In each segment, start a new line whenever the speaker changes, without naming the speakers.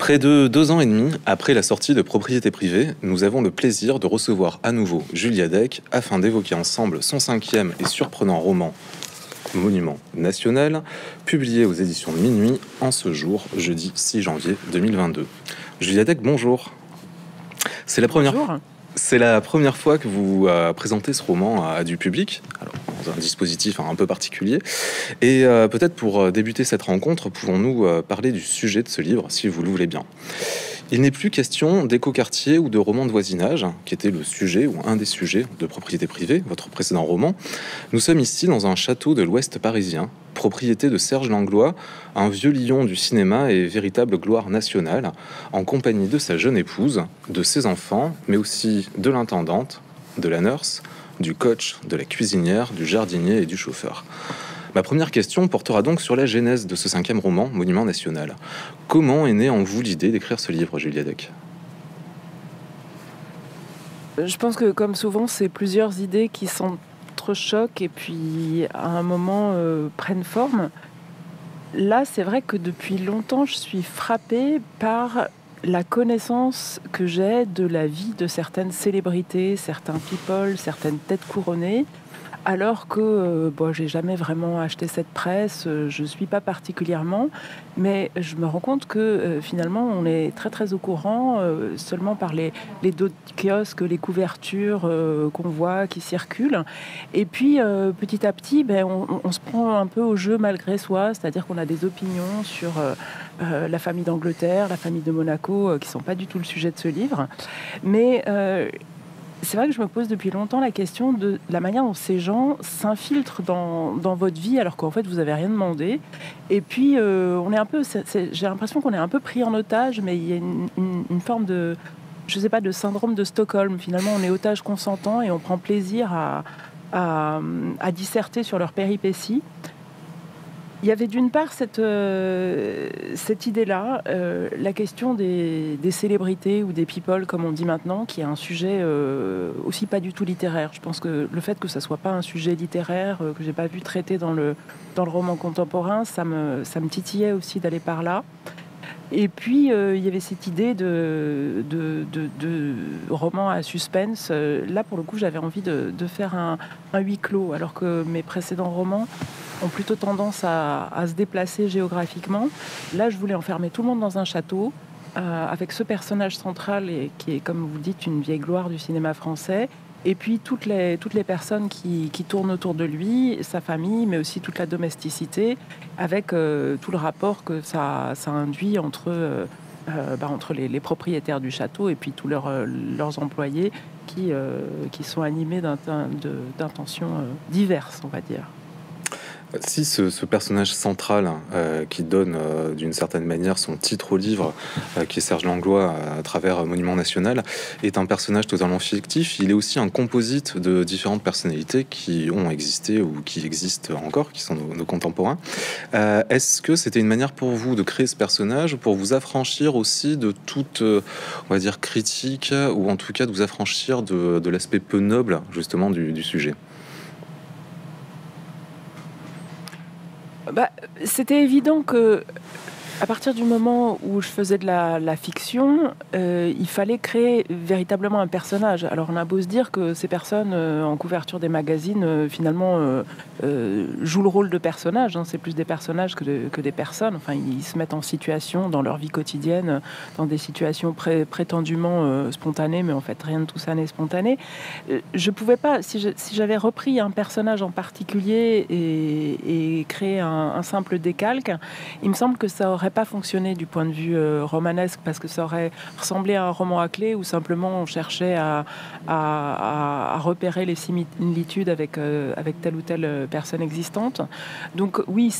Près de 2 ans et demi après la sortie de Propriété privée, nous avons le plaisir de recevoir à nouveau Julia Deck afin d'évoquer ensemble son 5e et surprenant roman Monument national, publié aux éditions de Minuit en ce jour, jeudi 6 janvier 2022. Julia Deck, bonjour. C'est la première
Bonjour.
C'est la première fois que vous présentez ce roman à du public, alors dans un dispositif un peu particulier. Et peut-être pour débuter cette rencontre, pouvons-nous parler du sujet de ce livre, si vous le voulez bien. Il n'est plus question d'écoquartier ou de roman de voisinage, qui était le sujet ou un des sujets de Propriété privée, votre précédent roman. Nous sommes ici dans un château de l'Ouest parisien, propriété de Serge Langlois, un vieux lion du cinéma et véritable gloire nationale, en compagnie de sa jeune épouse, de ses enfants, mais aussi de l'intendante, de la nurse, du coach, de la cuisinière, du jardinier et du chauffeur. Ma première question portera donc sur la genèse de ce 5e roman, Monument national. Comment est née en vous l'idée d'écrire ce livre, Julia Deck ?
Je pense que, comme souvent, c'est plusieurs idées qui s'entrechoquent et puis, à un moment, prennent forme. Là, c'est vrai que depuis longtemps, je suis frappée par la connaissance que j'ai de la vie de certaines célébrités, certains people, certaines têtes couronnées. Alors que j'ai jamais vraiment acheté cette presse, je ne suis pas particulièrement, mais je me rends compte que finalement on est très très au courant seulement par les dos de kiosques, les couvertures qu'on voit qui circulent. Et puis petit à petit, on se prend un peu au jeu malgré soi, c'est-à-dire qu'on a des opinions sur la famille d'Angleterre, la famille de Monaco, qui ne sont pas du tout le sujet de ce livre. Mais c'est vrai que je me pose depuis longtemps la question de la manière dont ces gens s'infiltrent dans votre vie alors qu'en fait vous n'avez rien demandé. Et puis on est un peu, j'ai l'impression qu'on est un peu pris en otage, mais il y a une forme de, je sais pas, de syndrome de Stockholm. Finalement, on est otage consentant et on prend plaisir à disserter sur leurs péripéties. Il y avait d'une part cette idée-là, la question des célébrités ou des people, comme on dit maintenant, qui est un sujet aussi pas du tout littéraire. Je pense que le fait que ça soit pas un sujet littéraire, que j'ai pas vu traité dans le roman contemporain, ça me titillait aussi d'aller par là. Et puis, il y avait cette idée de roman à suspense. Là, pour le coup, j'avais envie de faire un huis clos, alors que mes précédents romans ont plutôt tendance à se déplacer géographiquement. Là, je voulais enfermer tout le monde dans un château, avec ce personnage central et qui est, comme vous dites, une vieille gloire du cinéma français. Et puis toutes les personnes qui tournent autour de lui, sa famille, mais aussi toute la domesticité, avec tout le rapport que ça induit entre les propriétaires du château et puis tous leurs employés qui sont animés d'intentions diverses, on va dire.
Si ce personnage central qui donne d'une certaine manière son titre au livre, qui est Serge Langlois à travers Monument national, est un personnage totalement fictif, il est aussi un composite de différentes personnalités qui ont existé ou qui existent encore, qui sont nos contemporains. Est-ce que c'était une manière pour vous de créer ce personnage, pour vous affranchir aussi de toute, on va dire, critique, ou en tout cas de vous affranchir de l'aspect peu noble justement du sujet ?
C'était évident que, à partir du moment où je faisais de la fiction, il fallait créer véritablement un personnage. Alors on a beau se dire que ces personnes en couverture des magazines finalement jouent le rôle de personnages, hein. C'est plus des personnages que des personnes. Enfin, ils se mettent en situation dans leur vie quotidienne, dans des situations prétendument spontanées, mais en fait rien de tout ça n'est spontané. Je pouvais pas, si j'avais repris un personnage en particulier et créé un simple décalque, il me semble que ça aurait pas fonctionné du point de vue romanesque, parce que ça aurait ressemblé à un roman à clé où simplement on cherchait à repérer les similitudes avec telle ou telle personne existante. Donc oui,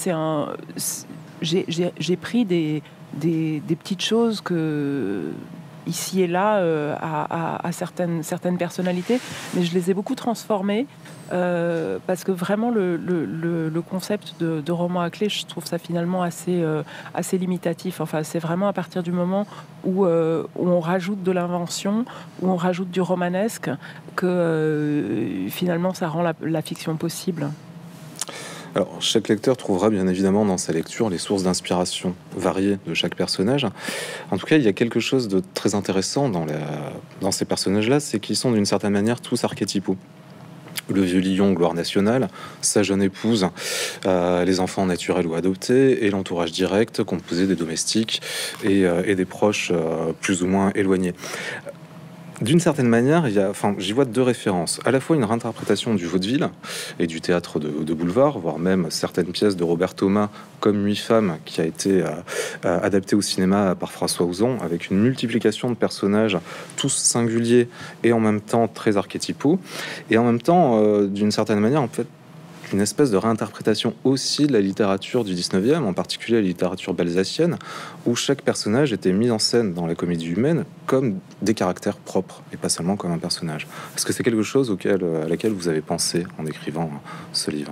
j'ai pris des petites choses que ici et là à certaines personnalités, mais je les ai beaucoup transformées parce que vraiment le concept de roman à clé, je trouve ça finalement assez limitatif. Enfin, c'est vraiment à partir du moment où on rajoute de l'invention, où on rajoute du romanesque, que finalement ça rend la fiction possible.
Alors, chaque lecteur trouvera bien évidemment dans sa lecture les sources d'inspiration variées de chaque personnage. En tout cas, il y a quelque chose de très intéressant dans ces personnages-là, c'est qu'ils sont d'une certaine manière tous archétypaux. Le vieux lion, gloire nationale, sa jeune épouse, les enfants naturels ou adoptés, et l'entourage direct, composé des domestiques et des proches plus ou moins éloignés. D'une certaine manière, j'y vois deux références. À la fois une réinterprétation du vaudeville et du théâtre de boulevard, voire même certaines pièces de Robert Thomas, comme Huit femmes, qui a été adaptée au cinéma par François Ozon, avec une multiplication de personnages, tous singuliers et en même temps très archétypaux. Et en même temps, d'une certaine manière, en fait, une espèce de réinterprétation aussi de la littérature du 19e, en particulier la littérature balzacienne, où chaque personnage était mis en scène dans la comédie humaine comme des caractères propres, et pas seulement comme un personnage. Est-ce que c'est quelque chose à laquelle vous avez pensé en écrivant ce livre ?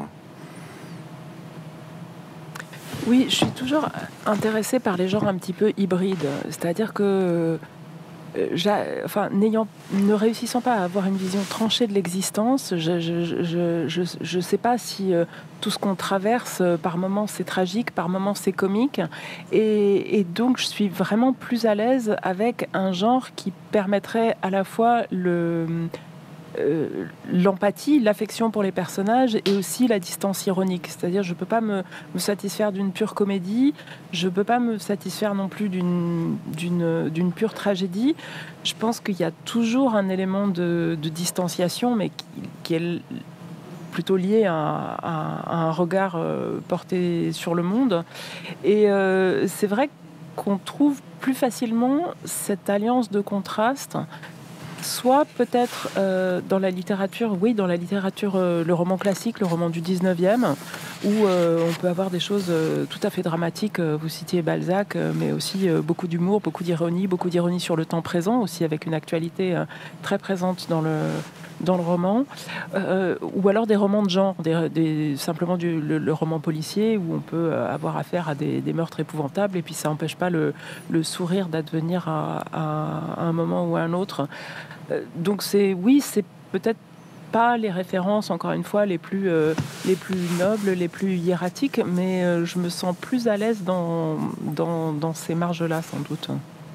Oui, je suis toujours intéressée par les genres un petit peu hybrides, c'est-à-dire que ne réussissant pas à avoir une vision tranchée de l'existence, je sais pas si tout ce qu'on traverse, par moments c'est tragique, par moments c'est comique, et donc je suis vraiment plus à l'aise avec un genre qui permettrait à la fois l'empathie, l'affection pour les personnages et aussi la distance ironique. C'est-à-dire, je ne peux pas me satisfaire d'une pure comédie, je ne peux pas me satisfaire non plus d'une pure tragédie. Je pense qu'il y a toujours un élément de distanciation, mais qui est plutôt lié à un regard porté sur le monde. Et c'est vrai qu'on trouve plus facilement cette alliance de contraste, soit peut-être dans la littérature, le roman classique, le roman du 19e, où on peut avoir des choses tout à fait dramatiques. Vous citiez Balzac, mais aussi beaucoup d'humour, beaucoup d'ironie sur le temps présent, aussi avec une actualité très présente dans le roman, ou alors des romans de genre, simplement le roman policier, où on peut avoir affaire à des meurtres épouvantables, et puis ça n'empêche pas le sourire d'advenir à un moment ou à un autre. Donc c'est peut-être pas les références, encore une fois, les plus nobles, les plus hiératiques, mais je me sens plus à l'aise dans ces marges-là, sans doute.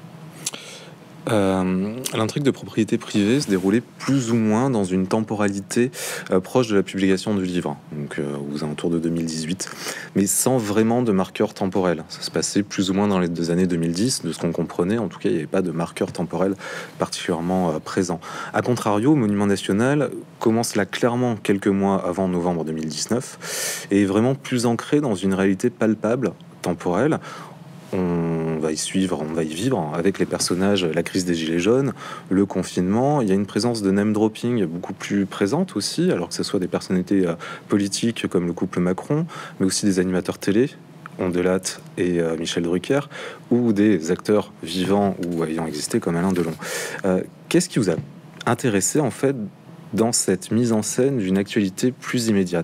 L'intrigue de propriété privée se déroulait plus ou moins dans une temporalité proche de la publication du livre, donc aux alentours de 2018, mais sans vraiment de marqueur temporel. Ça se passait plus ou moins dans les 2 années 2010, de ce qu'on comprenait. En tout cas, il n'y avait pas de marqueur temporel particulièrement présent. A contrario, Monument National commence là clairement quelques mois avant novembre 2019 et est vraiment plus ancré dans une réalité palpable, temporelle. On va y vivre avec les personnages, la crise des gilets jaunes, le confinement. Il y a une présence de name dropping beaucoup plus présente aussi, alors que ce soit des personnalités politiques comme le couple Macron, mais aussi des animateurs télé, Ondelat et Michel Drucker, ou des acteurs vivants ou ayant existé comme Alain Delon. Qu'est-ce qui vous a intéressé en fait dans cette mise en scène d'une actualité plus immédiate ?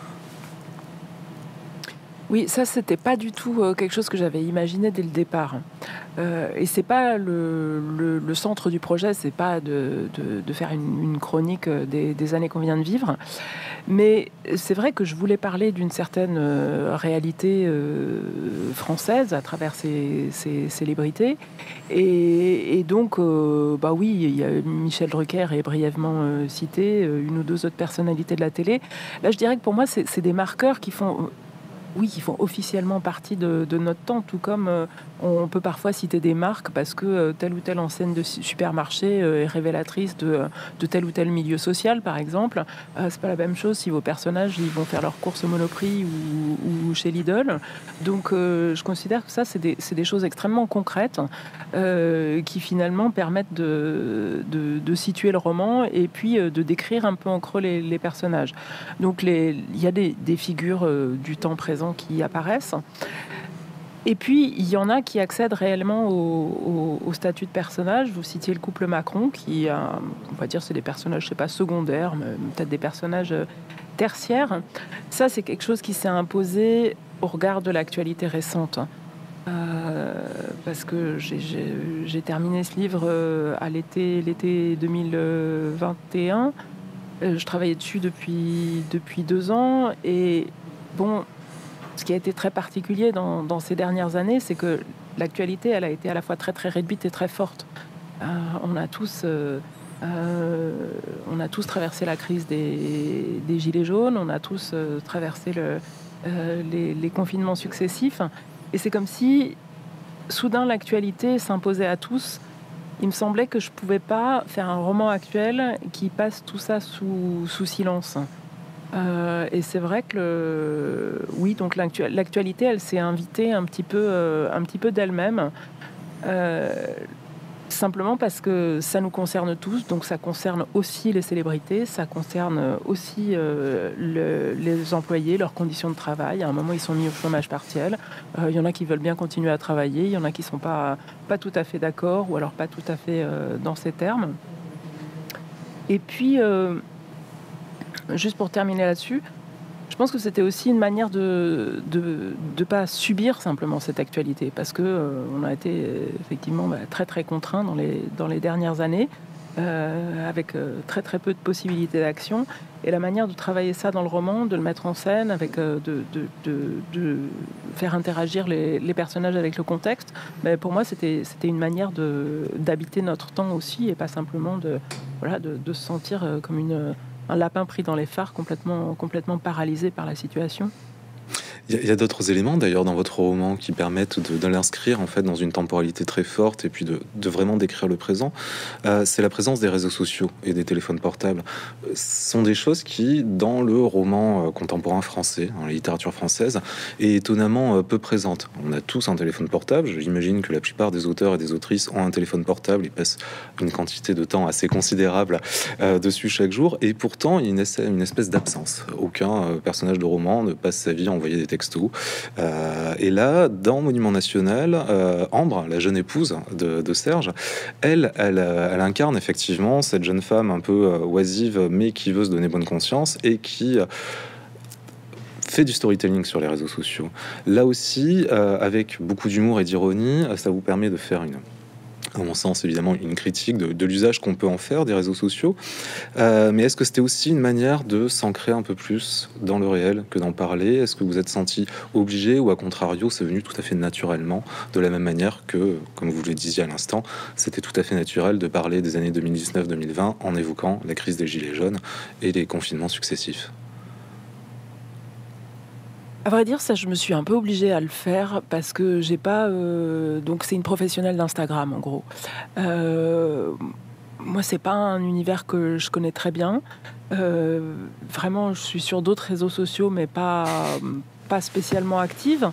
Oui, ça, c'était pas du tout quelque chose que j'avais imaginé dès le départ. Et c'est pas le centre du projet, c'est pas de faire une chronique des années qu'on vient de vivre. Mais c'est vrai que je voulais parler d'une certaine réalité française à travers ces célébrités. Et donc, oui, il y a Michel Drucker est brièvement cité, une ou deux autres personnalités de la télé. Là, je dirais que pour moi, c'est des marqueurs qui font officiellement partie de notre temps, tout comme on peut parfois citer des marques parce que telle ou telle enseigne de supermarché est révélatrice de tel ou tel milieu social, par exemple. C'est pas la même chose si vos personnages ils vont faire leurs courses au Monoprix ou chez Lidl. Donc je considère que ça, c'est des choses extrêmement concrètes qui finalement permettent de situer le roman et puis de décrire un peu en creux les personnages. Donc il y a des figures du temps présent qui apparaissent. Et puis, il y en a qui accèdent réellement au statut de personnage. Vous citiez le couple Macron, qui, on va dire, c'est des personnages, je sais pas, secondaires, mais peut-être des personnages tertiaires. Ça, c'est quelque chose qui s'est imposé au regard de l'actualité récente. Parce que j'ai terminé ce livre à l'été 2021. Je travaillais dessus depuis 2 ans et bon, ce qui a été très particulier dans ces dernières années, c'est que l'actualité, elle a été à la fois très très réduite et très forte. On a tous traversé la crise des gilets jaunes, on a tous traversé les confinements successifs, et c'est comme si soudain l'actualité s'imposait à tous. Il me semblait que je ne pouvais pas faire un roman actuel qui passe tout ça sous silence. Et c'est vrai que oui, donc l'actualité, elle s'est invitée un petit peu d'elle-même, simplement parce que ça nous concerne tous, donc ça concerne aussi les célébrités, ça concerne aussi les employés, leurs conditions de travail. À un moment, ils sont mis au chômage partiel. Il y en a qui veulent bien continuer à travailler, il y en a qui ne sont pas tout à fait d'accord, ou alors pas tout à fait dans ces termes. Et puis, juste pour terminer là-dessus, je pense que c'était aussi une manière de pas subir simplement cette actualité, parce que on a été effectivement très très contraints dans les dernières années, avec très très peu de possibilités d'action. Et la manière de travailler ça dans le roman, de le mettre en scène, avec de faire interagir les personnages avec le contexte, pour moi c'était une manière d'habiter notre temps aussi, et pas simplement de se sentir comme un lapin pris dans les phares, complètement paralysé par la situation.
Il y a d'autres éléments d'ailleurs dans votre roman qui permettent de l'inscrire en fait dans une temporalité très forte et puis de vraiment décrire le présent. C'est la présence des réseaux sociaux et des téléphones portables. Ce sont des choses qui, dans le roman contemporain français, dans la littérature française, est étonnamment peu présente. On a tous un téléphone portable. J'imagine que la plupart des auteurs et des autrices ont un téléphone portable et passent une quantité de temps assez considérable dessus chaque jour. Et pourtant, il y a une espèce d'absence. Aucun personnage de roman ne passe sa vie à envoyer des textos. Et là, dans Monument National, Ambre, la jeune épouse de Serge, elle incarne effectivement cette jeune femme un peu oisive, mais qui veut se donner bonne conscience et qui fait du storytelling sur les réseaux sociaux. Là aussi, avec beaucoup d'humour et d'ironie, ça vous permet de faire à mon sens, évidemment, une critique de l'usage qu'on peut en faire des réseaux sociaux. Mais est-ce que c'était aussi une manière de s'ancrer un peu plus dans le réel que d'en parler? Est-ce que vous êtes senti obligé, ou à contrario, c'est venu tout à fait naturellement, de la même manière que, comme vous le disiez à l'instant, c'était tout à fait naturel de parler des années 2019-2020 en évoquant la crise des Gilets jaunes et les confinements successifs?
À vrai dire, ça, je me suis un peu obligée à le faire parce que j'ai pas. Donc, c'est une professionnelle d'Instagram, en gros. Moi, c'est pas un univers que je connais très bien. Vraiment, je suis sur d'autres réseaux sociaux, mais pas spécialement active.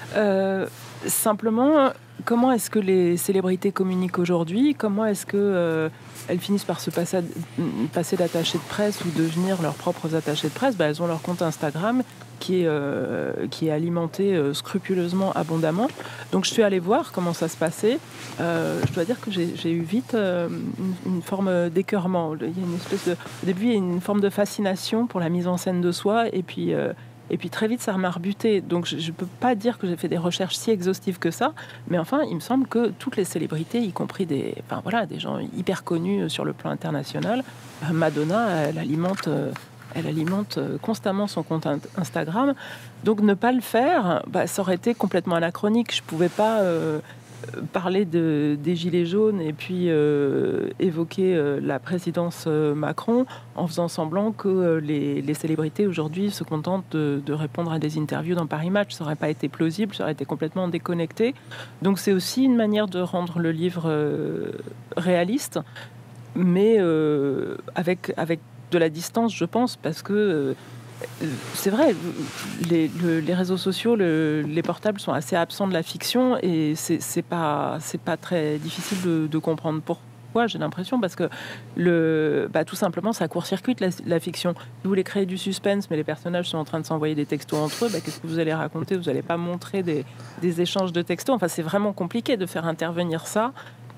Simplement, comment est-ce que les célébrités communiquent aujourd'hui? Comment est-ce que elles finissent par se passer d'attachées de presse ou devenir leurs propres attachées de presse? Elles ont leur compte Instagram qui est alimenté scrupuleusement, abondamment. Donc je suis allée voir comment ça se passait. Je dois dire que j'ai eu vite une forme d'écœurement. Il y a une espèce au début, il y a une forme de fascination pour la mise en scène de soi, et puis très vite, ça m'a rebuté. Donc, je ne peux pas dire que j'ai fait des recherches si exhaustives que ça. Mais enfin, il me semble que toutes les célébrités, y compris des gens hyper connus sur le plan international, Madonna, elle alimente constamment son compte Instagram. Donc, ne pas le faire, ça aurait été complètement anachronique. Je ne pouvais pas parler des Gilets jaunes et puis évoquer la présidence Macron en faisant semblant que les célébrités aujourd'hui se contentent de répondre à des interviews dans Paris Match. Ça n'aurait pas été plausible, ça aurait été complètement déconnecté. Donc c'est aussi une manière de rendre le livre réaliste, mais avec de la distance, je pense, parce que c'est vrai, les réseaux sociaux, les portables sont assez absents de la fiction, et c'est pas très difficile de comprendre pourquoi, j'ai l'impression, parce que tout simplement ça court-circuite la fiction. Vous voulez créer du suspense, mais les personnages sont en train de s'envoyer des textos entre eux, qu'est-ce que vous allez raconter? Vous n'allez pas montrer des échanges de textos. Enfin, c'est vraiment compliqué de faire intervenir ça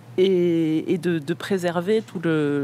et de préserver tout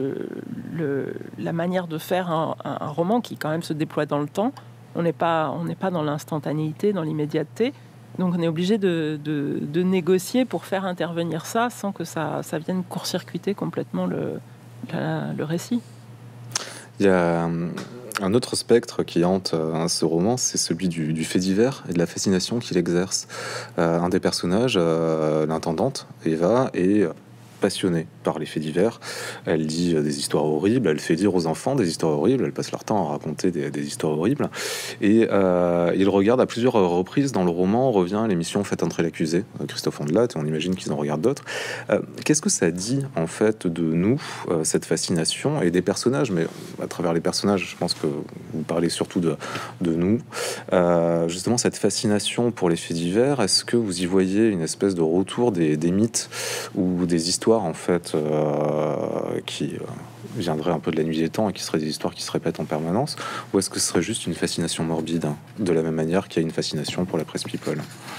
la manière de faire un roman qui quand même se déploie dans le temps. On n'est pas dans l'instantanéité, dans l'immédiateté. Donc on est obligé de négocier pour faire intervenir ça sans que ça vienne court-circuiter complètement le récit.
Il y a Un autre spectre qui hante ce roman, c'est celui du fait divers et de la fascination qu'il exerce. Un des personnages, l'intendante, Eva, est passionnée par les faits divers. Elle dit des histoires horribles, elle fait dire aux enfants des histoires horribles, elle passe leur temps à raconter des histoires horribles. Et il regarde à plusieurs reprises dans le roman, revient à l'émission Faites entrer l'accusé, Christophe Ondelat, et on imagine qu'ils en regardent d'autres. Qu'est-ce que ça dit en fait de nous, cette fascination et des personnages, mais à travers les personnages, je pense que vous parlez surtout de nous, justement cette fascination pour les faits divers. Est-ce que vous y voyez une espèce de retour des mythes ou des histoires en fait qui viendraient un peu de la nuit des temps et qui seraient des histoires qui se répètent en permanence, ou est-ce que ce serait juste une fascination morbide, hein, de la même manière qu'il y a une fascination pour la presse people?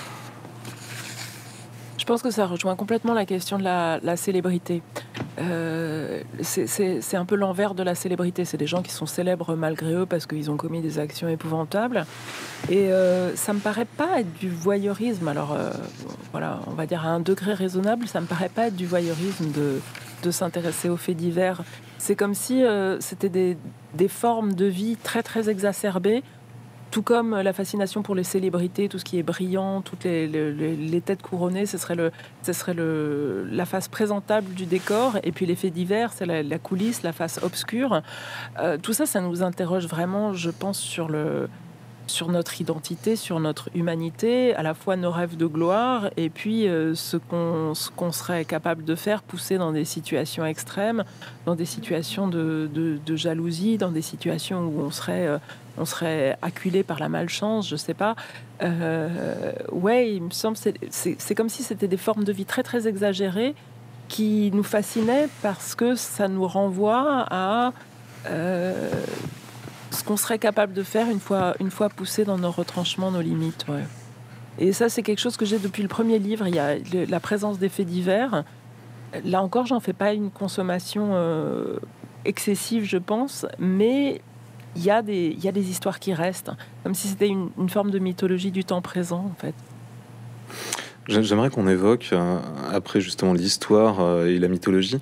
Je pense que ça rejoint complètement la question de la célébrité. C'est un peu l'envers de la célébrité. C'est des gens qui sont célèbres malgré eux parce qu'ils ont commis des actions épouvantables. Et ça me paraît pas être du voyeurisme. Alors voilà, on va dire à un degré raisonnable, ça me paraît pas être du voyeurisme de s'intéresser aux faits divers. C'est comme si c'était des formes de vie très très exacerbées. Tout comme la fascination pour les célébrités, tout ce qui est brillant, toutes les têtes couronnées, ce serait la face présentable du décor. Et puis les faits divers, c'est la coulisse, la face obscure. Tout ça, ça nous interroge vraiment, je pense, sur notre identité, sur notre humanité, à la fois nos rêves de gloire et puis ce qu'on serait capable de faire, pousser dans des situations extrêmes, dans des situations de jalousie, dans des situations où on serait acculé par la malchance, je sais pas. Ouais, il me semble c'est comme si c'était des formes de vie très très exagérées qui nous fascinaient parce que ça nous renvoie à ce qu'on serait capable de faire une fois poussé dans nos retranchements, nos limites. Ouais. Et ça, c'est quelque chose que j'ai depuis le premier livre. Il y a la présence des faits divers. Là encore, j'en fais pas une consommation excessive, je pense, mais il y a des histoires qui restent, comme si c'était une forme de mythologie du temps présent, en fait.
J'aimerais qu'on évoque, après justement l'histoire et la mythologie,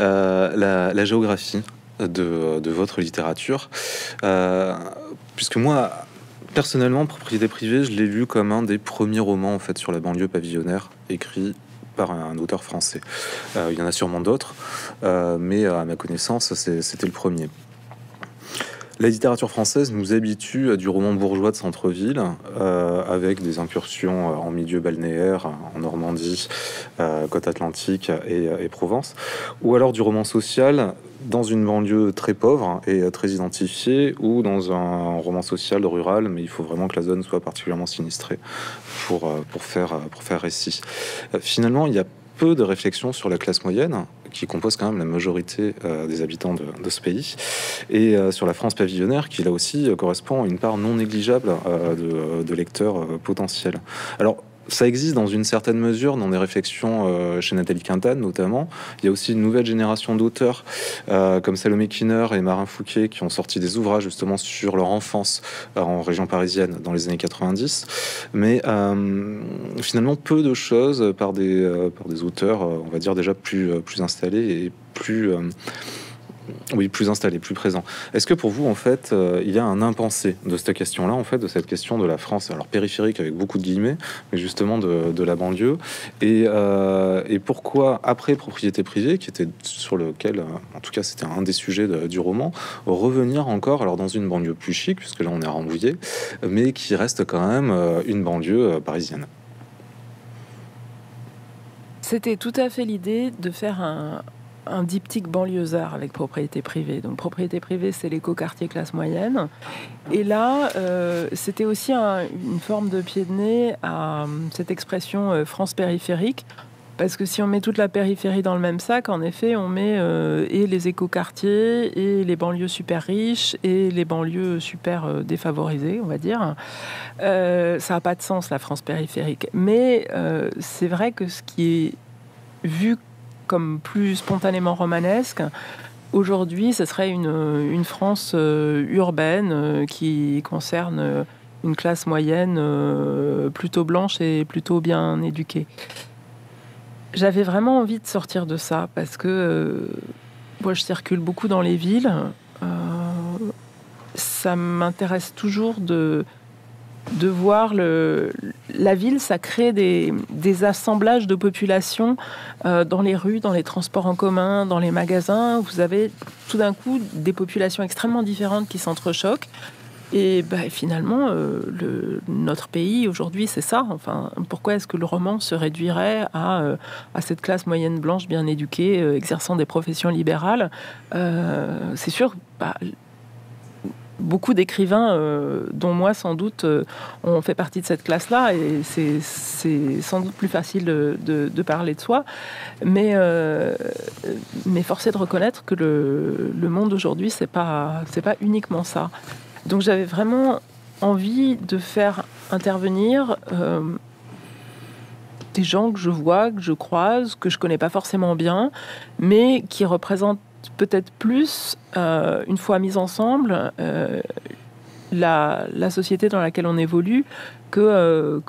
la géographie de votre littérature, puisque moi, personnellement, Propriété privée, je l'ai lu comme un des premiers romans en fait sur la banlieue pavillonnaire écrit par un auteur français. Il y en a sûrement d'autres, mais à ma connaissance, c'était le premier. La littérature française nous habitue à du roman bourgeois de centre-ville, avec des incursions en milieu balnéaire, en Normandie, côte atlantique et Provence, ou alors du roman social dans une banlieue très pauvre et très identifiée, ou dans un roman social rural, mais il faut vraiment que la zone soit particulièrement sinistrée pour faire récit. Finalement, il y a peu de réflexion sur la classe moyenne, qui compose quand même la majorité des habitants de ce pays, et sur la France pavillonnaire, qui là aussi correspond à une part non négligeable de lecteurs potentiels. Alors, ça existe dans une certaine mesure dans des réflexions chez Nathalie Quintane notamment. Il y a aussi une nouvelle génération d'auteurs comme Salomé Kiner et Marin Fouquet qui ont sorti des ouvrages justement sur leur enfance en région parisienne dans les années 90. Mais finalement peu de choses par des auteurs, on va dire déjà plus installés et plus installés, plus présents. Est-ce que pour vous, en fait, il y a un impensé de cette question-là, en fait, de cette question de la France, alors périphérique avec beaucoup de guillemets, mais justement de la banlieue, et pourquoi, après Propriété privée, qui était sur lequel, en tout cas, c'était un des sujets du roman, revenir encore, alors dans une banlieue plus chic, puisque là on est à Rambouillet, mais qui reste quand même une banlieue parisienne.
C'était tout à fait l'idée de faire un diptyque banlieusard avec Propriété privée. Donc Propriété privée, c'est l'écoquartier classe moyenne. Et là, c'était aussi une forme de pied de nez à cette expression France périphérique. Parce que si on met toute la périphérie dans le même sac, en effet, on met et les écoquartiers, et les banlieues super riches, et les banlieues super défavorisées, on va dire. Ça n'a pas de sens, la France périphérique. Mais c'est vrai que ce qui est vu comme plus spontanément romanesque, aujourd'hui, ce serait une France urbaine qui concerne une classe moyenne plutôt blanche et plutôt bien éduquée. J'avais vraiment envie de sortir de ça parce que moi, je circule beaucoup dans les villes. ça m'intéresse toujours de voir la ville, ça crée des assemblages de populations dans les rues, dans les transports en commun, dans les magasins. Vous avez tout d'un coup des populations extrêmement différentes qui s'entrechoquent. Et finalement, notre pays aujourd'hui, c'est ça. Enfin, pourquoi est-ce que le roman se réduirait à cette classe moyenne blanche bien éduquée, exerçant des professions libérales? C'est sûr, beaucoup d'écrivains, dont moi sans doute, ont fait partie de cette classe-là, et c'est sans doute plus facile de parler de soi. Mais force est de reconnaître que le monde aujourd'hui, c'est pas uniquement ça. Donc j'avais vraiment envie de faire intervenir des gens que je vois, que je croise, que je connais pas forcément bien, mais qui représentent peut-être plus, une fois mis ensemble, la société dans laquelle on évolue que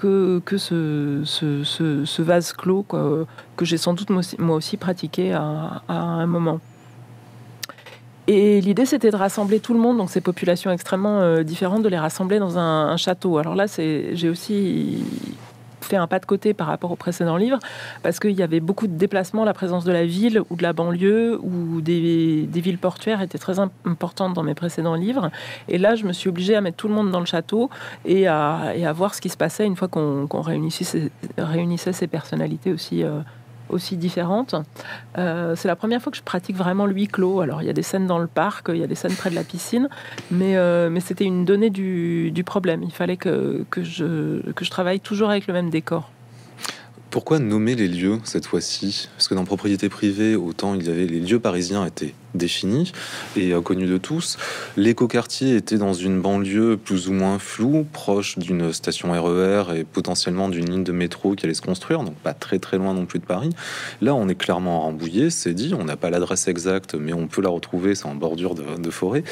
ce vase clos, quoi, que j'ai sans doute moi aussi pratiqué à un moment. Et l'idée, c'était de rassembler tout le monde, donc ces populations extrêmement différentes, de les rassembler dans un château. Alors là, j'ai aussi fait un pas de côté par rapport au précédent livre, parce qu'il y avait beaucoup de déplacements, la présence de la ville ou de la banlieue ou des villes portuaires était très importante dans mes précédents livres. Et là, je me suis obligée à mettre tout le monde dans le château et à voir ce qui se passait une fois qu'on réunissait ces personnalités aussi différentes. C'est la première fois que je pratique vraiment le huis clos. Alors, il y a des scènes dans le parc, il y a des scènes près de la piscine, mais c'était une donnée du problème. Il fallait que je travaille toujours avec le même décor.
Pourquoi nommer les lieux cette fois-ci? Parce que dans propriété privée, autant il y avait les lieux parisiens étaient définis et connus de tous. L'écoquartier était dans une banlieue plus ou moins floue, proche d'une station RER et potentiellement d'une ligne de métro qui allait se construire, donc pas très très loin non plus de Paris. Là, on est clairement à Rambouillet, c'est dit, on n'a pas l'adresse exacte, mais on peut la retrouver, c'est en bordure de forêt.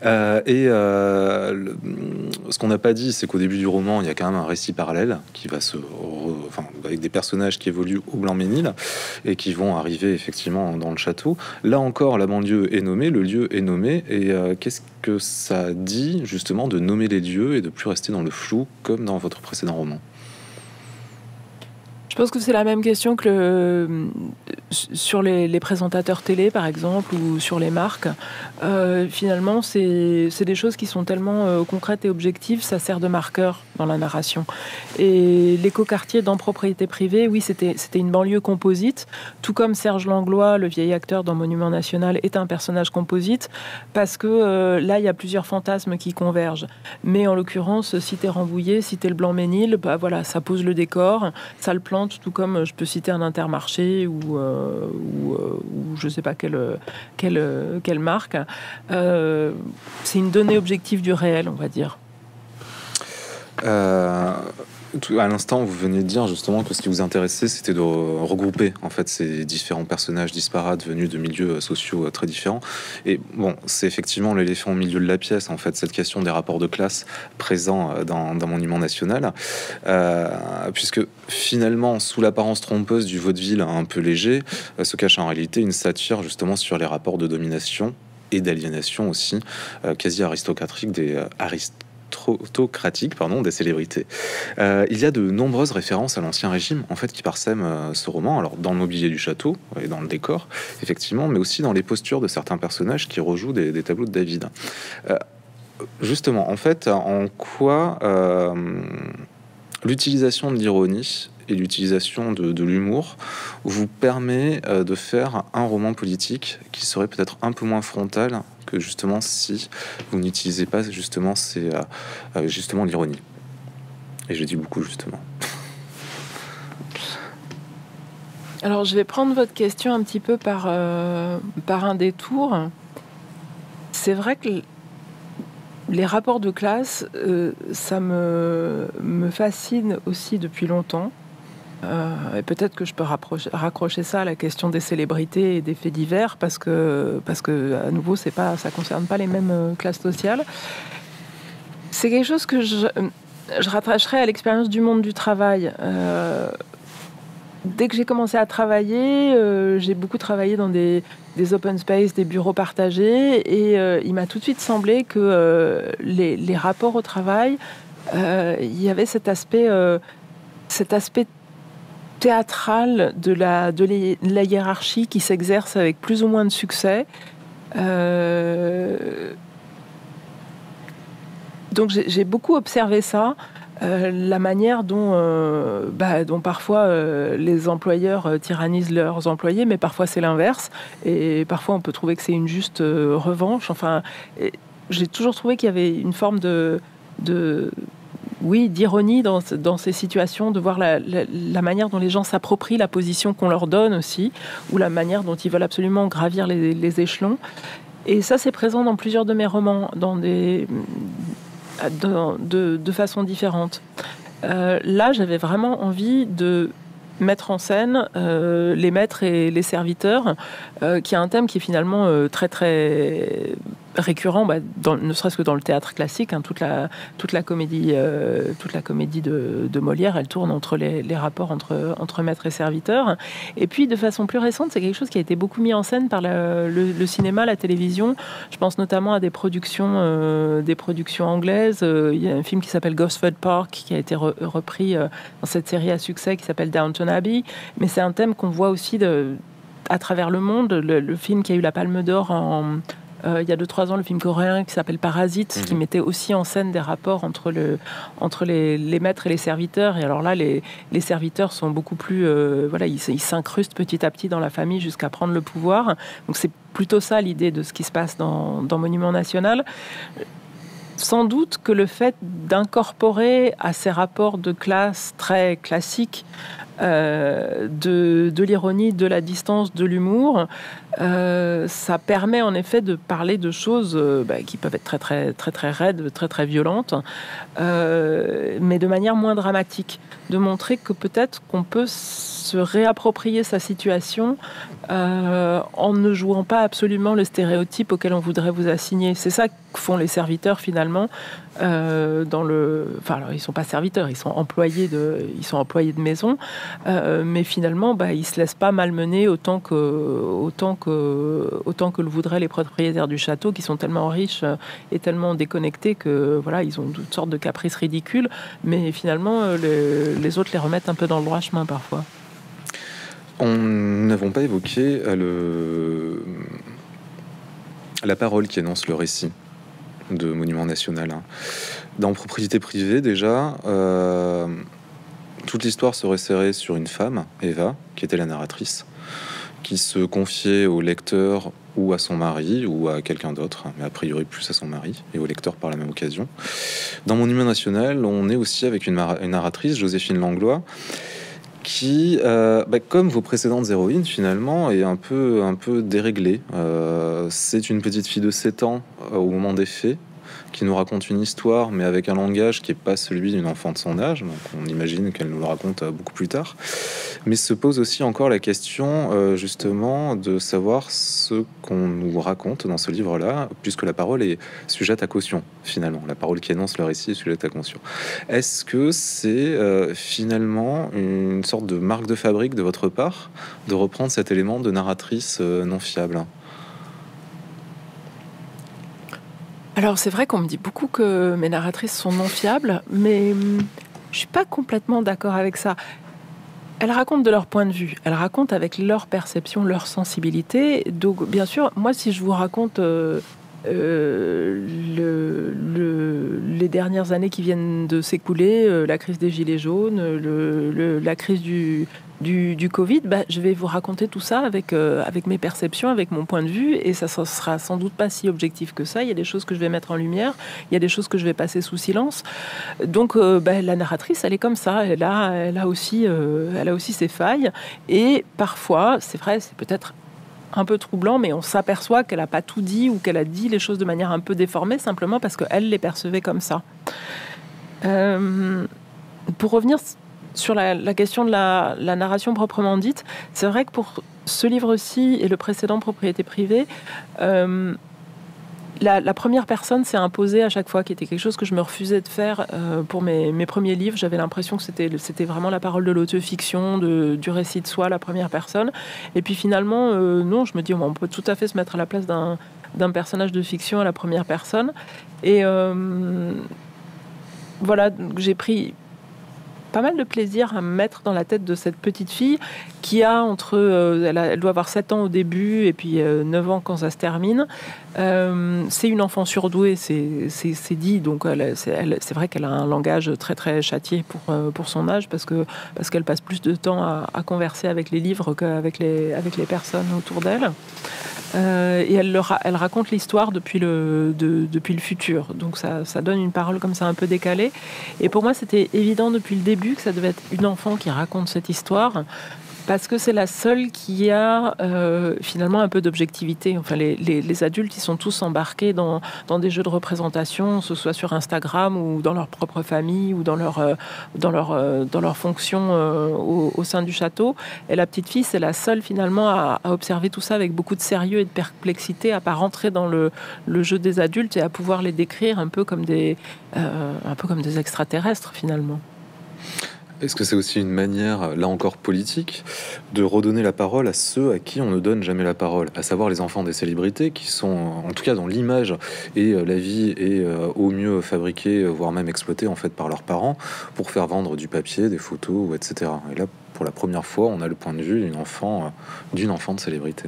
Ce qu'on n'a pas dit, c'est qu'au début du roman, il y a quand même un récit parallèle qui va avec des personnages qui évoluent au Blanc-Ménil et qui vont arriver effectivement dans le château. Là encore, la banlieue est nommé, le lieu est nommé, et qu'est-ce que ça dit justement de nommer les lieux et de plus rester dans le flou comme dans votre précédent roman?
Je pense que c'est la même question que sur les présentateurs télé, par exemple, ou sur les marques. Finalement, c'est des choses qui sont tellement concrètes et objectives, ça sert de marqueur dans la narration. Et l'écoquartier dans Propriété privée, oui, c'était une banlieue composite, tout comme Serge Langlois, le vieil acteur dans Monument National, est un personnage composite, parce que là, il y a plusieurs fantasmes qui convergent. Mais en l'occurrence, citer Rambouillet, citer le Blanc-Ménil, voilà, ça pose le décor, ça le plante, tout comme je peux citer un Intermarché ou je ne sais pas quelle marque. C'est une donnée objective du réel, on va dire.
À l'instant, vous venez de dire justement que ce qui vous intéressait, c'était de regrouper en fait ces différents personnages disparates venus de milieux sociaux très différents. Et bon, c'est effectivement l'éléphant au milieu de la pièce, en fait, cette question des rapports de classe présents dans Monument National, puisque finalement, sous l'apparence trompeuse du vaudeville un peu léger, se cache en réalité une satire justement sur les rapports de domination et d'aliénation aussi, quasi aristocratique des des célébrités. Il y a de nombreuses références à l'Ancien Régime, en fait, qui parsèment ce roman, alors dans le mobilier du château et dans le décor, effectivement, mais aussi dans les postures de certains personnages qui rejouent des tableaux de David. Justement, en fait, en quoi l'utilisation de l'ironie et l'utilisation de l'humour vous permet de faire un roman politique qui serait peut-être un peu moins frontal que justement si vous n'utilisez pas justement justement l'ironie. Et je dis beaucoup justement.
Alors je vais prendre votre question un petit peu par un détour. C'est vrai que les rapports de classe, ça me fascine aussi depuis longtemps. Et peut-être que je peux raccrocher ça à la question des célébrités et des faits divers, parce que à nouveau, ça concerne pas les mêmes classes sociales. C'est quelque chose que je rattacherais à l'expérience du monde du travail. dès que j'ai commencé à travailler, j'ai beaucoup travaillé dans des open space, des bureaux partagés, et il m'a tout de suite semblé que les rapports au travail, il y avait cet aspect théâtral de la hiérarchie qui s'exerce avec plus ou moins de succès. Donc j'ai beaucoup observé ça. La manière dont parfois les employeurs tyrannisent leurs employés, mais parfois c'est l'inverse, et parfois on peut trouver que c'est une juste revanche. Enfin, j'ai toujours trouvé qu'il y avait une forme d'ironie dans ces situations, de voir la manière dont les gens s'approprient la position qu'on leur donne aussi, ou la manière dont ils veulent absolument gravir les échelons. Et ça, c'est présent dans plusieurs de mes romans, de façon différente. Là, j'avais vraiment envie de mettre en scène les maîtres et les serviteurs, qui est un thème qui est finalement très très récurrent, ne serait-ce que dans le théâtre classique, hein, toute la comédie de Molière, elle tourne entre les rapports entre maître et serviteur. Et puis, de façon plus récente, c'est quelque chose qui a été beaucoup mis en scène par le cinéma, la télévision. Je pense notamment à des productions anglaises. Il y a un film qui s'appelle Gosford Park, qui a été repris dans cette série à succès qui s'appelle Downton Abbey. Mais c'est un thème qu'on voit aussi à travers le monde. Le film qui a eu la Palme d'Or il y a 2-3 ans, le film coréen qui s'appelle Parasite, qui mettait aussi en scène des rapports entre les maîtres et les serviteurs. Et alors là, les serviteurs sont beaucoup plus... ils s'incrustent petit à petit dans la famille jusqu'à prendre le pouvoir. Donc c'est plutôt ça l'idée de ce qui se passe dans Monument National. Sans doute que le fait d'incorporer à ces rapports de classe très classiques de l'ironie, de la distance, de l'humour, ça permet en effet de parler de choses qui peuvent être très très très très raides, très très violentes, mais de manière moins dramatique, de montrer que peut-être qu'on peut se réapproprier sa situation en ne jouant pas absolument le stéréotype auquel on voudrait vous assigner. C'est ça que font les serviteurs finalement. Alors, ils sont pas serviteurs, ils sont employés de maison, mais finalement, ils se laissent pas malmener autant que le voudraient les propriétaires du château, qui sont tellement riches et tellement déconnectés que ils ont toutes sortes de caprices ridicules, mais finalement, les autres les remettent un peu dans le droit chemin parfois.
Nous n'avons pas évoqué la parole qui énonce le récit de Monument National. Dans Propriété privée, déjà, toute l'histoire se resserrait sur une femme, Eva, qui était la narratrice, qui se confiait au lecteur ou à son mari ou à quelqu'un d'autre, mais a priori plus à son mari et au lecteur par la même occasion. Dans Monument National, on est aussi avec une narratrice, Joséphine Langlois, qui, comme vos précédentes héroïnes, finalement, est un peu déréglée. C'est une petite fille de 7 ans au moment des faits, qui nous raconte une histoire, mais avec un langage qui n'est pas celui d'une enfant de son âge. Donc on imagine qu'elle nous le raconte beaucoup plus tard. Mais se pose aussi encore la question, justement, de savoir ce qu'on nous raconte dans ce livre-là, puisque la parole est sujette à caution, finalement. La parole qui énonce le récit est sujette à caution. Est-ce que c'est finalement une sorte de marque de fabrique de votre part de reprendre cet élément de narratrice non fiable ?
Alors c'est vrai qu'on me dit beaucoup que mes narratrices sont non fiables, mais je suis pas complètement d'accord avec ça. Elles racontent de leur point de vue, elles racontent avec leur perception, leur sensibilité. Donc bien sûr, moi si je vous raconte les dernières années qui viennent de s'écouler, la crise des Gilets jaunes, la crise du Covid, je vais vous raconter tout ça avec mes perceptions, avec mon point de vue, et ça sera sans doute pas si objectif que ça. Il y a des choses que je vais mettre en lumière, il y a des choses que je vais passer sous silence. Donc la narratrice, elle est comme ça, elle a aussi ses failles, et parfois, c'est vrai, c'est peut-être un peu troublant, mais on s'aperçoit qu'elle n'a pas tout dit, ou qu'elle a dit les choses de manière un peu déformée, simplement parce qu'elle les percevait comme ça. Pour revenir sur la question de la narration proprement dite, c'est vrai que pour ce livre-ci et le précédent Propriété privée, La première personne s'est imposée à chaque fois, qui était quelque chose que je me refusais de faire pour mes premiers livres. J'avais l'impression que c'était vraiment la parole de l'autofiction, du récit de soi, la première personne. Et puis finalement, non, je me dis, on peut tout à fait se mettre à la place d'un personnage de fiction à la première personne. Et voilà, j'ai pris pas mal de plaisir à me mettre dans la tête de cette petite fille qui a elle doit avoir 7 ans au début et puis 9 ans quand ça se termine. C'est une enfant surdouée, c'est dit, donc c'est vrai qu'elle a un langage très très châtié pour son âge parce qu'elle passe plus de temps à converser avec les livres qu'avec les personnes autour d'elle. Et elle raconte l'histoire depuis le futur. Donc ça donne une parole comme ça un peu décalée. Et pour moi, c'était évident depuis le début que ça devait être une enfant qui raconte cette histoire, parce que c'est la seule qui a finalement un peu d'objectivité. Enfin, les adultes, ils sont tous embarqués dans des jeux de représentation, que ce soit sur Instagram ou dans leur propre famille ou dans leur fonction au sein du château. Et la petite fille, c'est la seule finalement à observer tout ça avec beaucoup de sérieux et de perplexité, à pas rentrer dans le jeu des adultes et à pouvoir les décrire un peu comme des extraterrestres finalement.
Est-ce que c'est aussi une manière, là encore politique, de redonner la parole à ceux à qui on ne donne jamais la parole, à savoir les enfants des célébrités qui sont, en tout cas dans l'image et la vie, est au mieux fabriquée, voire même exploitée en fait par leurs parents pour faire vendre du papier, des photos, etc. Et là, pour la première fois, on a le point de vue d'une enfant de célébrité.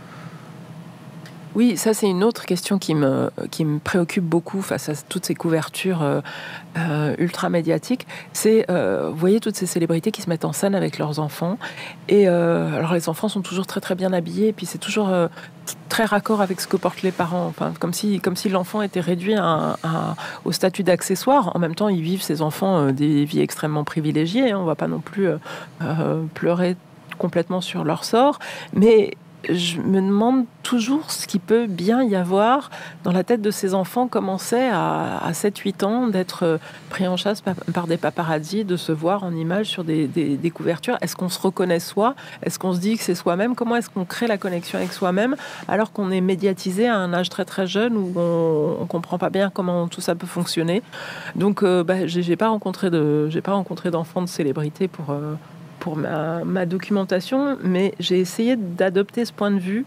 Oui, ça c'est une autre question qui me préoccupe beaucoup face à toutes ces couvertures ultra médiatiques. C'est, vous voyez, toutes ces célébrités qui se mettent en scène avec leurs enfants. Et alors les enfants sont toujours très très bien habillés, et puis c'est toujours très raccord avec ce que portent les parents. Enfin, comme si l'enfant était réduit au statut d'accessoire. En même temps, ils vivent, ces enfants, des vies extrêmement privilégiées. On ne va pas non plus pleurer complètement sur leur sort. Mais je me demande toujours ce qui peut bien y avoir dans la tête de ces enfants commençaient à 7-8 ans d'être pris en chasse par des paparazzis, de se voir en images sur des couvertures. Est-ce qu'on se reconnaît soi? Est-ce qu'on se dit que c'est soi-même? Comment est-ce qu'on crée la connexion avec soi-même alors qu'on est médiatisé à un âge très très jeune où on comprend pas bien comment tout ça peut fonctionner? Donc j'ai pas rencontré d'enfants de célébrités pour ma documentation, mais j'ai essayé d'adopter ce point de vue,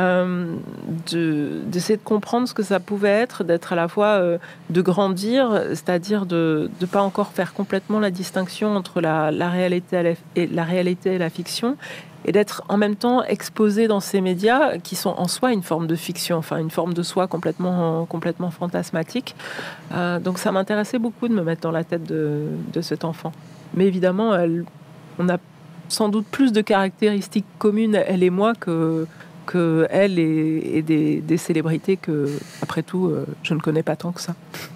d'essayer de comprendre ce que ça pouvait être, d'être à la fois de grandir, c'est-à-dire de ne pas encore faire complètement la distinction entre la réalité et la fiction, et d'être en même temps exposé dans ces médias qui sont en soi une forme de fiction, enfin une forme de soi complètement fantasmatique. Donc ça m'intéressait beaucoup de me mettre dans la tête de cet enfant. Mais évidemment, on a sans doute plus de caractéristiques communes, elle et moi, que elle et des célébrités que, après tout, je ne connais pas tant que ça.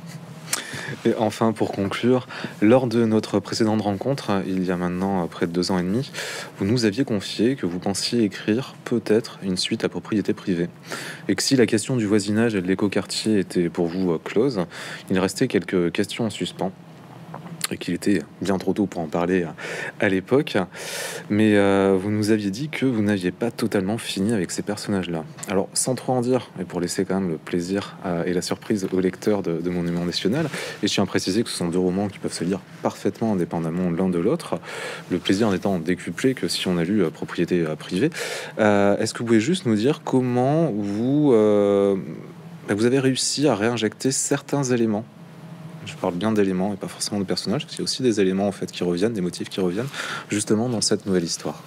Et enfin, pour conclure, lors de notre précédente rencontre, il y a maintenant près de 2 ans et demi, vous nous aviez confié que vous pensiez écrire peut-être une suite à propriété privée. Et que si la question du voisinage et de l'écoquartier était pour vous close, il restait quelques questions en suspens. Et qu'il était bien trop tôt pour en parler à l'époque. Mais vous nous aviez dit que vous n'aviez pas totalement fini avec ces personnages-là. Alors, sans trop en dire, et pour laisser quand même le plaisir et la surprise au lecteur de Monument National, et je tiens à préciser que ce sont 2 romans qui peuvent se lire parfaitement indépendamment l'un de l'autre, le plaisir en étant décuplé que si on a lu Propriété privée. Est-ce que vous pouvez juste nous dire comment vous avez réussi à réinjecter certains éléments? Je parle bien d'éléments et pas forcément de personnages, parce qu'il y a aussi des éléments en fait qui reviennent, des motifs qui reviennent justement dans cette nouvelle histoire.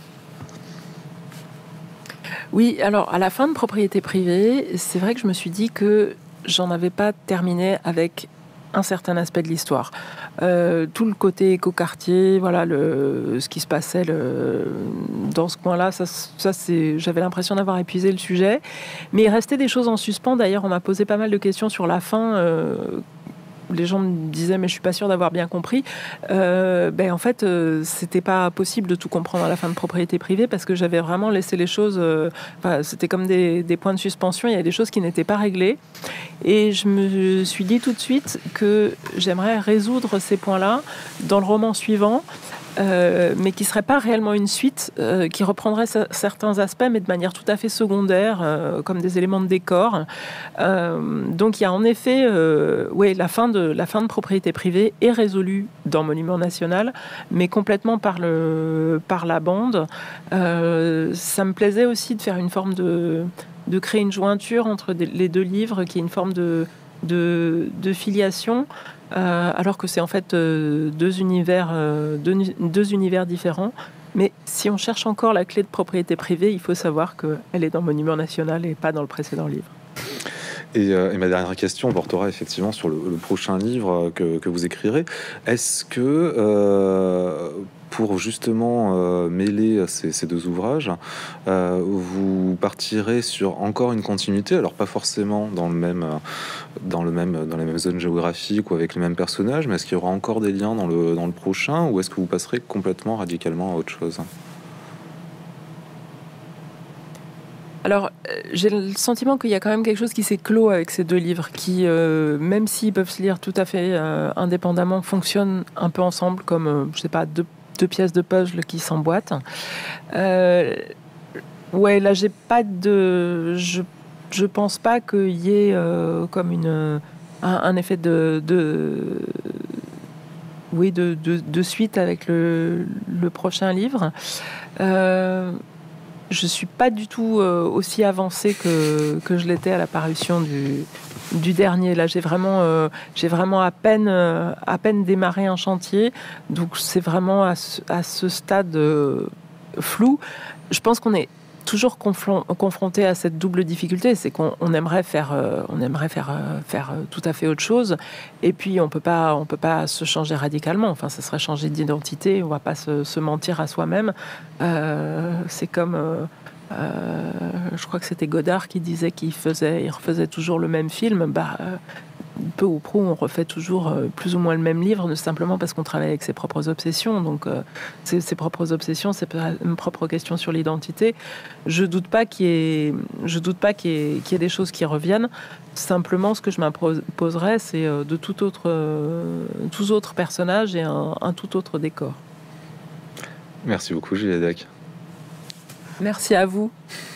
Oui, alors à la fin de Propriété privée, c'est vrai que je me suis dit que j'en avais pas terminé avec un certain aspect de l'histoire. Tout le côté écoquartier, voilà, ce qui se passait dans ce coin-là, j'avais l'impression d'avoir épuisé le sujet. Mais il restait des choses en suspens. D'ailleurs, on m'a posé pas mal de questions sur la fin. Les gens me disaient mais je suis pas sûre d'avoir bien compris. En fait, c'était pas possible de tout comprendre à la fin de Propriété privée parce que j'avais vraiment laissé les choses. C'était comme des points de suspension. Il y avait des choses qui n'étaient pas réglées. Et je me suis dit tout de suite que j'aimerais résoudre ces points-là dans le roman suivant. mais qui ne serait pas réellement une suite, qui reprendrait certains aspects, mais de manière tout à fait secondaire, comme des éléments de décor. Donc il y a en effet, la fin de Propriété privée est résolue dans Monument National, mais complètement par la bande. Ça me plaisait aussi de faire une forme de créer une jointure entre les deux livres, qui est une forme de filiation, alors que c'est en fait deux univers différents. Mais si on cherche encore la clé de Propriété privée, il faut savoir qu'elle est dans Monument National et pas dans le précédent livre.
Et ma dernière question portera effectivement sur le prochain livre que vous écrirez. Est-ce que, pour justement mêler ces deux ouvrages, vous partirez sur encore une continuité, alors pas forcément dans les mêmes zones géographiques ou avec les mêmes personnages, mais est-ce qu'il y aura encore des liens dans le prochain, ou est-ce que vous passerez complètement radicalement à autre chose?
Alors, j'ai le sentiment qu'il y a quand même quelque chose qui s'est clos avec ces deux livres, qui, même s'ils peuvent se lire tout à fait indépendamment, fonctionnent un peu ensemble, comme, je sais pas, deux pièces de puzzle qui s'emboîtent. Ouais, là, j'ai pas de... Je pense pas qu'il y ait comme un effet de suite avec le prochain livre. Je suis pas du tout aussi avancée que je l'étais à la parution du dernier. Là, j'ai vraiment à peine démarré un chantier, donc c'est vraiment à ce stade flou. Je pense qu'on est toujours confronté à cette double difficulté, c'est qu'on aimerait faire tout à fait autre chose, et puis on peut pas se changer radicalement. Enfin, ça serait changer d'identité. On va pas se mentir à soi-même. C'est comme je crois que c'était Godard qui disait qu'il refaisait toujours le même film. Peu ou prou, on refait toujours plus ou moins le même livre, simplement parce qu'on travaille avec ses propres obsessions. Donc, ses propres obsessions, c'est une propre question sur l'identité. Je doute pas qu'il y ait des choses qui reviennent. Simplement, ce que je m'imposerais, c'est de tout autre personnage et un tout autre décor.
Merci beaucoup, Julia Dac.
Merci à vous.